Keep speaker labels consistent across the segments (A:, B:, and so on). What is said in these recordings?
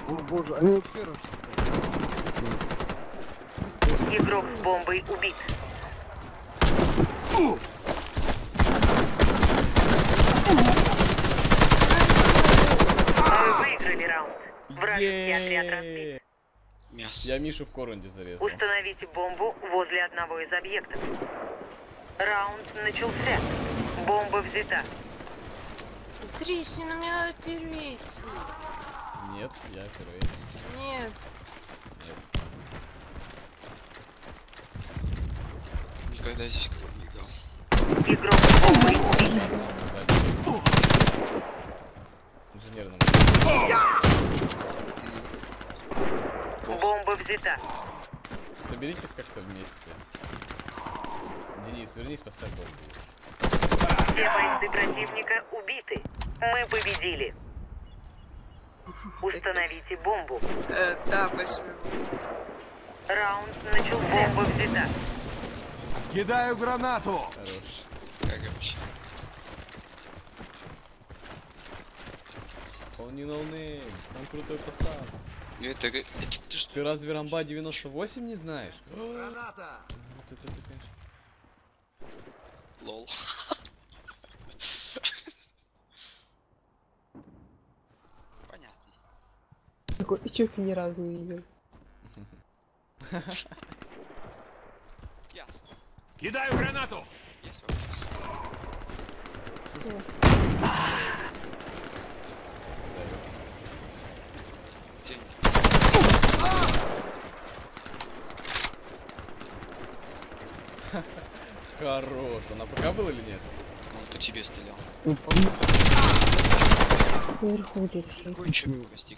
A: О боже, они все рашат.
B: Игрок с бомбой убит. Мы выиграли раунд. Вражеский отряд разбит.
C: Мясо.
D: Я Мишу в коронде зарезал.
B: Установите бомбу возле одного из объектов. Раунд начался. Бомба взята.
E: Стрисни, ну мне надо перейти.
D: Нет, я первый.
E: Нет.
D: Нет.
C: Никогда здесь кого не играл.
B: Игрок с бомбой убит.
D: Инженерным.
B: Бомба взята.
D: Соберитесь как-то вместе. Денис, вернись, поставь бомбу.
B: Все бойцы противника убиты. Мы победили. Установите бомбу.
E: Да, большой.
B: Раунд начался. Бомба взята.
F: Кидаю гранату!
D: Хорош.
C: Как вообще?
D: Он не ноунейм, он крутой пацан.
C: Это ты что?
D: Ты разве Рамба 98 не знаешь?
F: Граната!
D: Вот это ты, конечно.
C: Лол. Понятно.
E: Такой ичок ни разу не видел.
C: Ясно.
F: Кидаю гранату!
C: Есть вопрос. День.
D: Хорош. Он на ПК был или нет?
C: Он по тебе стрелял.
E: Наверху где-то.
C: Кончик постиг.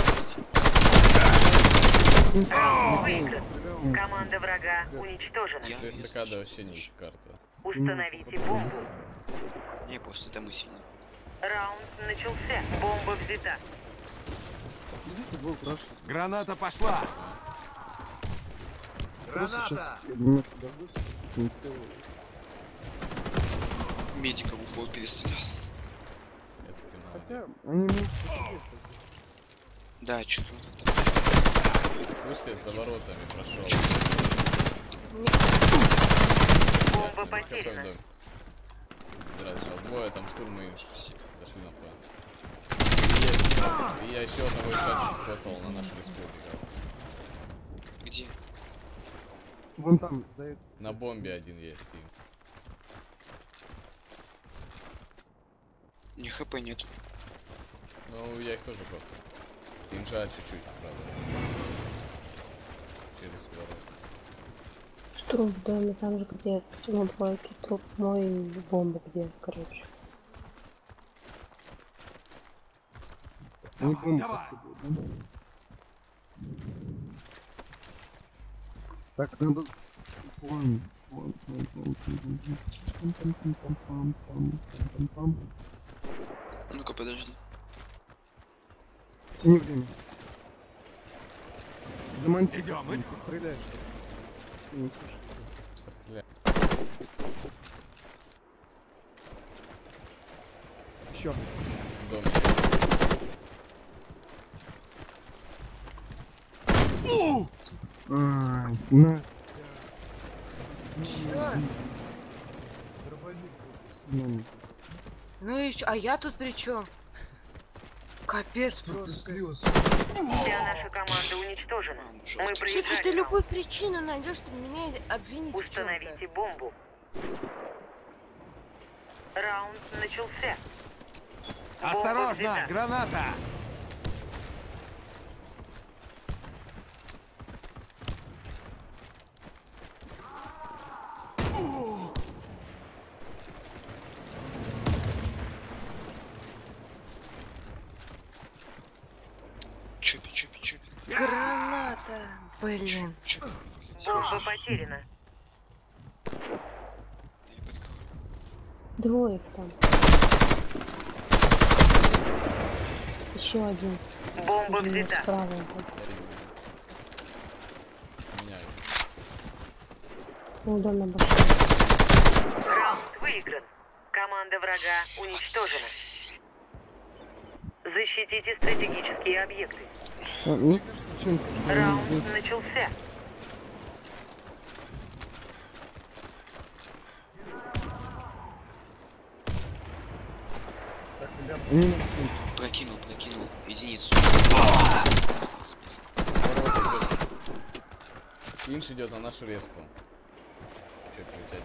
B: Выигран. Команда врага уничтожена.
C: Я
D: То есть стакада вообще не карта.
B: Установите бомбу.
C: Не, просто это мы сильно.
B: Раунд начался. Бомба взята.
F: Граната пошла!
A: Просто сейчас
F: Граната!
A: я немножко дождусь. Не успел.
C: Медика в упор перестрелял.
D: Это ты молодец.
A: Хотя они могут посидеть.
C: Да, что-то он как-то.
D: Слышите, за воротами прошел.
B: Бомба потеряна.
D: Зашел двое, там штурмы зашли на план. И я еще одного игрочка коцал на нашу республику.
C: Где?
A: Вон там, за это.
D: На бомбе один есть.
C: Не хп нет.
D: Ну, я их тоже коцал. Инжа чуть-чуть, правда. Через ворот.
E: Штурм в доме, там же где на двойке, труп мой и бомба где, короче.
A: Они бомбу
F: Давай.
A: посыпают, да? Так, надо...
C: Ну-ка, подожди.
A: Не время. Заманти.
F: Идем.
A: Ты стреляешь. Не слышу.
D: Постреляй.
A: Еще.
D: В доме.
A: Ай, нас.
E: Чё?
A: Ну,
E: Ну и чё? А я тут при чем? Капец просто.
A: слез.
B: Вся наша команда уничтожена.
C: А, ну,
B: Мы
C: желтый.
E: Чё ты
B: проиграли раунд.
E: любую причину найдешь, чтобы меня обвинить в чём-то?
B: Установите бомбу. Раунд начался. Бомба
F: Осторожно!
B: взята.
F: Граната!
C: Чупи.
E: Граната! Блин.
C: Чупи.
B: Бомба потеряна.
C: Я прикрою.
E: Двое их там. Еще один.
B: Бомба
E: Уже
B: взята.
E: справа.
D: Меняю.
E: Ну, дома большой.
B: Раунд выигран. Команда врага уничтожена. Защитите стратегические объекты.
A: Мне кажется, чем-то, что они
B: Раунд
A: здесь...
B: начался.
A: Так, ребят, они на центре.
C: Прокинул единицу.
D: Ворот идет. Инш идет на нашу респу. Че крутять?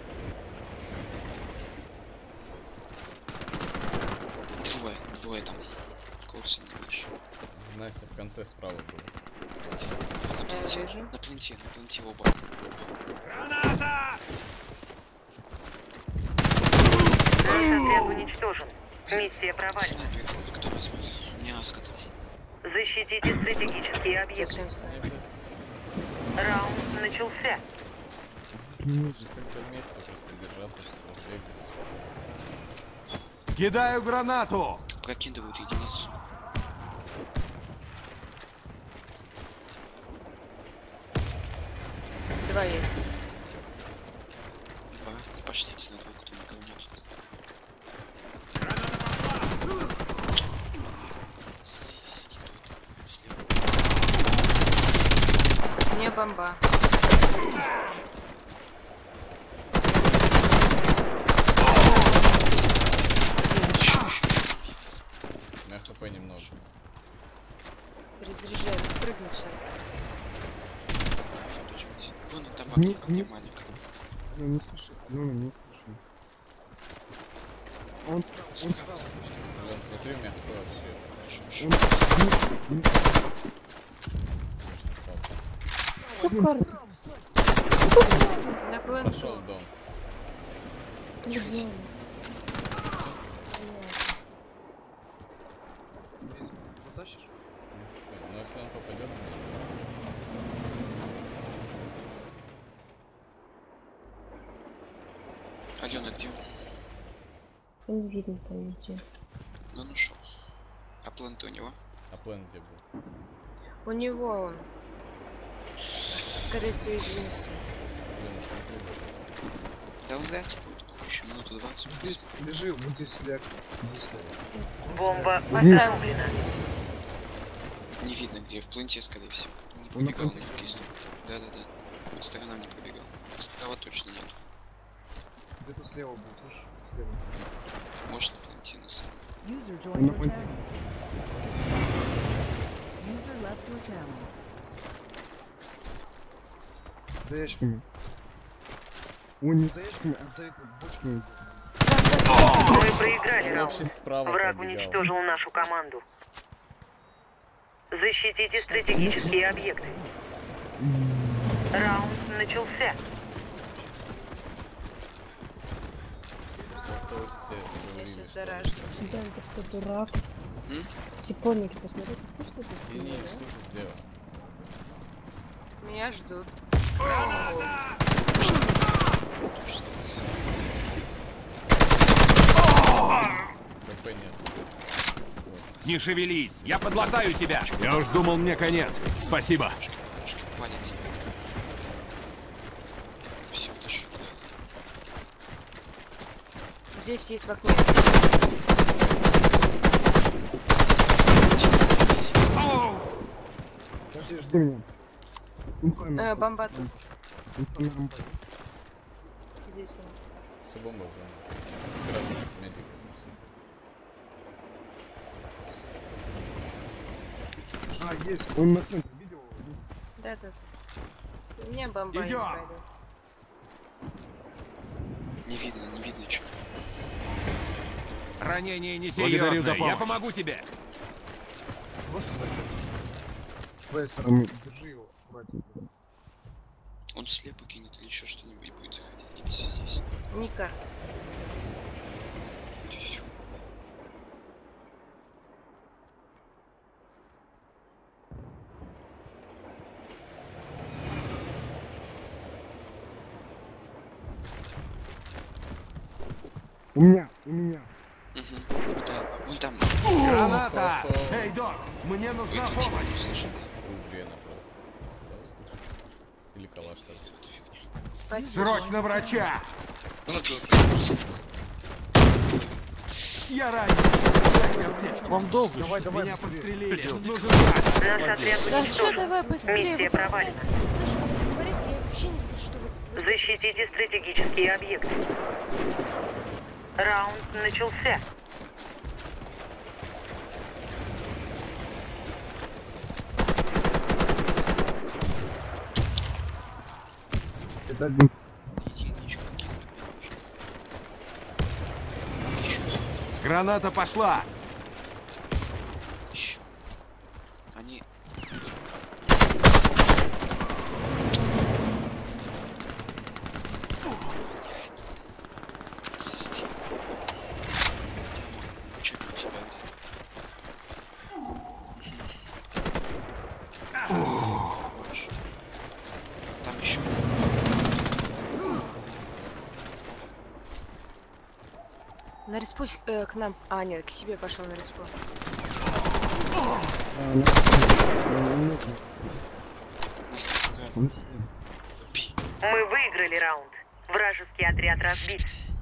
C: Двое там. Колцы не выше.
D: Настя в конце справа была.
E: вижу.
C: На пленте оба.
B: Наш отряд уничтожен. Миссия провалена.
C: Снайпер, кто возьмет? Не аска там.
B: Защитите стратегические объекты.
E: Зачем ставить?
B: Раунд начался.
D: Нужно как-то вместе просто держаться, сейчас разбегать.
F: Кидаю гранату!
C: Прокидывают единицу.
E: Два есть.
C: Два. Пошлите на двойку, там никого нет. Сиди тут. Слева.
E: Не бомба.
D: У меня хп немного.
E: Перезаряжаю, спрыгнет сейчас.
C: Вон он там
A: Нет,
C: окно,
A: нет.
C: маленькое.
A: Ну, не слышит, ну, не слышит. Он прав, он прав.
D: Блин, смотри, у меня хп вообще.
A: Он
E: Сука, на планку.
D: Пошел в дом.
E: Любовь.
A: потащишь?
D: Но если он попадет,
C: Алена, где?
E: Не видно там ничего.
C: Ну, нашел. А план-то у него?
D: а план где был?
E: У него он. Скорее всего, единица.
D: Блин, на смотри, даже.
C: Да он вряд ли будет. Еще минуту 20.
A: Здесь лежи, вот здесь ляг. Здесь ляг.
B: Бомба
A: Нет.
B: поставлена.
C: Не видно где, в планте, скорее всего. Не
A: Он на
C: побегал на
A: планте.
C: другие стороны. Да. По сторонам не побегал. Справа точно нет.
A: Где-то слева был, слышишь? Слева.
C: Может на планте на самом.
G: User
A: Он
G: joined
A: на
G: your
A: планте.
G: channel. User left your channel.
A: За ящиками. Он не за ящиками, а за этой бочками.
B: Мы проиграли
D: Он
B: раунд.
D: вообще справа
B: Враг
D: пробегал.
B: уничтожил нашу команду. Защитите стратегические объекты. Раунд начался.
D: То есть все договорились,
E: Сейчас
D: что...
E: заражен.
H: Да, это что, дурак?
C: М?
H: Сипонники, посмотри, ты что ты
D: Извини,
H: сделал,
D: что ты сделал?
E: Меня ждут.
D: ХП нет.
F: Не шевелись, я подлатаю тебя! Я уж думал, мне конец. Спасибо.
C: Хватит тебя. Все, дальше.
E: Здесь есть в окне.
A: Подожди, жди меня. Инфа на
E: Бомба тут.
A: Инфа на рампе.
E: Здесь он.
D: Все бомба в доме. Как раз медик этим всем.
A: А, есть, он на центре, видел его?
E: Да. У меня бомба не
F: Идём.
E: пройдет.
C: Не видно что.
F: Ранение Благодарю за несерьезное, я помощь. помогу тебе.
A: Просто закрылся. С твоей стороны, держи его, братья.
C: Он слепо кинет или еще что-нибудь будет заходить. Не беси здесь.
E: Ника.
A: У меня.
C: Угу. Да, вон там.
F: Граната!
D: Хо-хо.
F: Эй, Док, мне нужна
C: Ой, тут тебя
F: помощь.
C: услышали.
D: Две направо. Да, услышал? Или калаш тоже.
C: Эту фигню.
F: Срочно врача! Я ранен. Дайте аптечку.
I: Вам долго?
A: Давай, давай,
F: Меня
A: быстрее.
F: подстрелили. Тут нужен врач.
B: Наш отряд
H: Да что,
B: уничтожен.
H: давай быстрее.
B: Миссия
H: вы
B: провалена.
H: не слышу, как вы говорите, я вообще не слышу, что вы...
B: Защитите стратегические объекты. Раунд начался.
A: Это один.
C: Единичку кинуть мне нужно. Еще,
F: Граната пошла.
C: еще. Они... Засти. Чекай у себя где-то. Больше. Там еще.
H: На респу к нам. А, нет, к себе пошел на респу.
C: Настя, пугает. Пи.
B: Мы выиграли раунд. Вражеский отряд разбит.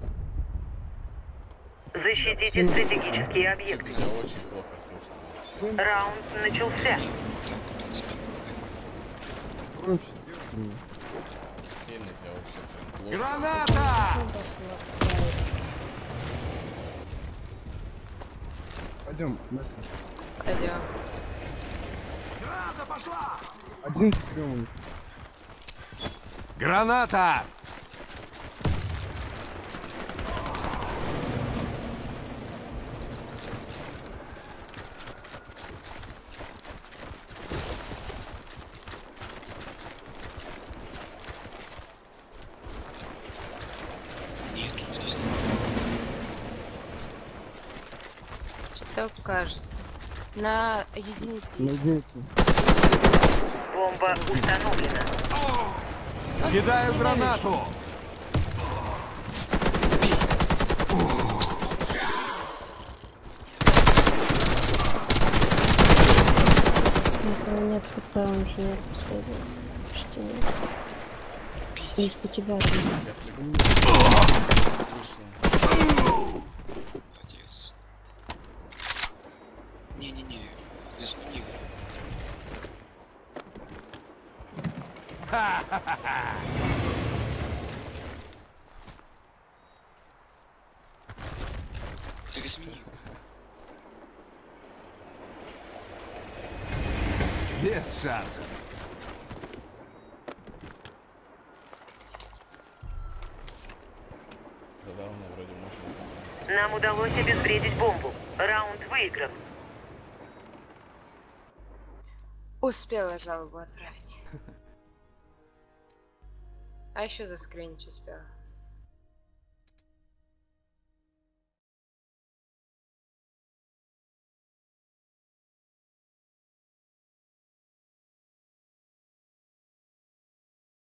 B: Защитите стратегические объекты.
D: Тебя очень плохо слышно.
B: Раунд начался.
C: Так, 15 минут.
A: Громче сделай.
D: Сильно тебя вообще прям плохо.
F: Граната!
A: Пойдем, Настя.
H: Пойдем.
F: Граната пошла!
A: Один прием.
F: Граната!
C: Нету здесь.
H: Что кажется? На единице
A: На
H: есть.
A: единицу.
B: Бомба установлена.
F: Кидаю
H: Не
F: гранату!
E: Никого нет, хп, он же нет последнего. Почти нет. Есть по тебя.
D: Если вышло.
C: Молодец. Не-не-не. Без книг. Так измени.
F: Без шансов.
D: Задавно вроде можно задать.
B: Нам удалось обезвредить бомбу. Раунд выигран.
H: Успела жалобу отправить. А еще заскринить успела.